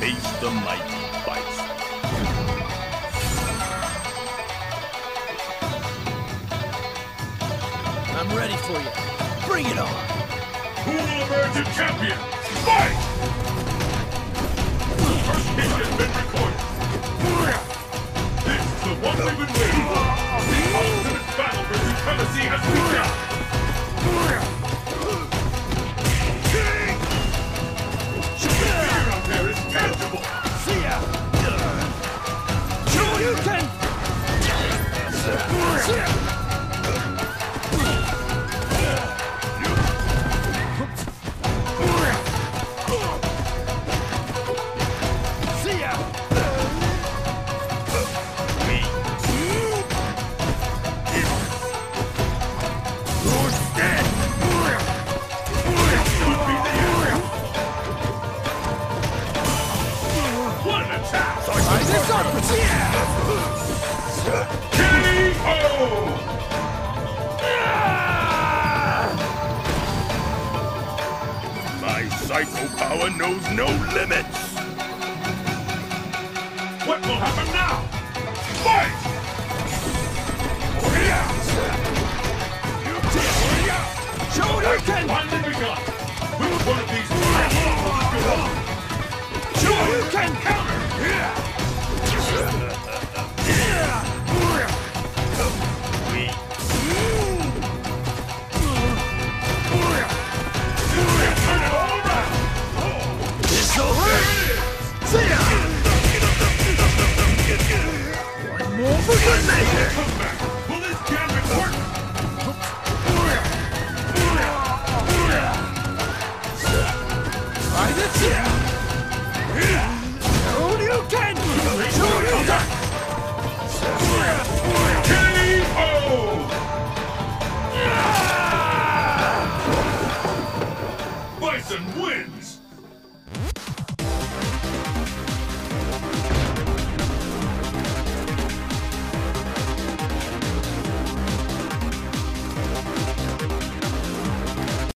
Face the mighty Bison. I'm ready for you. Bring it on! Who will emerge a champion? Fight! First hit has been recorded. This is the one we've been waiting for. The ultimate battle for supremacy has begun. The fear out there is tangible. See ya! Show you can! My psycho power knows no limits! What will happen now? Fight! Shoryuken! Finally begun! Which one of these will go on? Shoryuken! Counter! Come back! Will this gambit work? Try this! Shoryuken! Shoryuken! K.O. Bison wins!